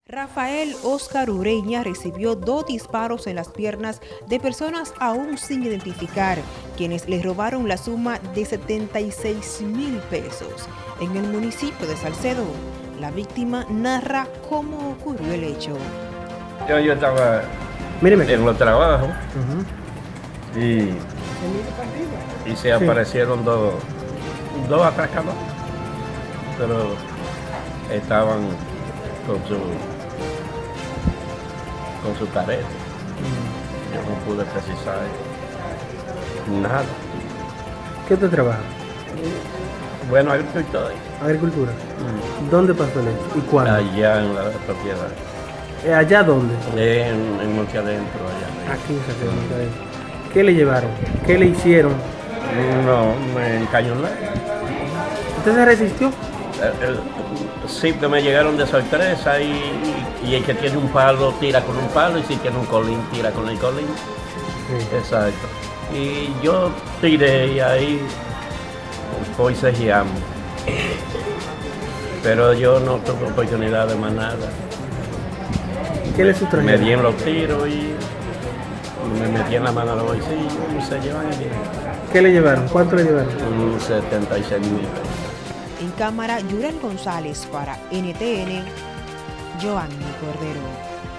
Rafael Oscar Ureña recibió 2 disparos en las piernas de personas aún sin identificar, quienes le robaron la suma de 76,000 pesos en el municipio de Salcedo. La víctima narra cómo ocurrió el hecho. Yo estaba en los trabajos y se aparecieron dos atracadores, pero estaban con su careta. Yo no pude precisar nada. ¿Qué te trabaja? Bueno, agricultor. Agricultura. ¿Dónde pasó el hecho? ¿Y cuándo? Allá en la propiedad. ¿Allá dónde? En Monte Adentro, allá. Aquí en Salcedo, Monte Adentro. ¿Qué le llevaron? ¿Qué le hicieron? No, me encañoné. ¿Usted se resistió? Sí, que me llegaron de sorpresa y el que tiene un palo tira con un palo y si tiene un colín tira con el colín. Sí. Exacto. Y yo tiré y ahí forcejeamos. Pero yo no tuve oportunidad de más nada. ¿Qué le sustrajeron? Me di en los tiros y me metí en la mano a los bolsillos y se llevan el dinero. ¿Qué le llevaron? ¿Cuánto le llevaron? 76,000 pesos. En cámara, Yurel González para NTN, Joanny Cordero.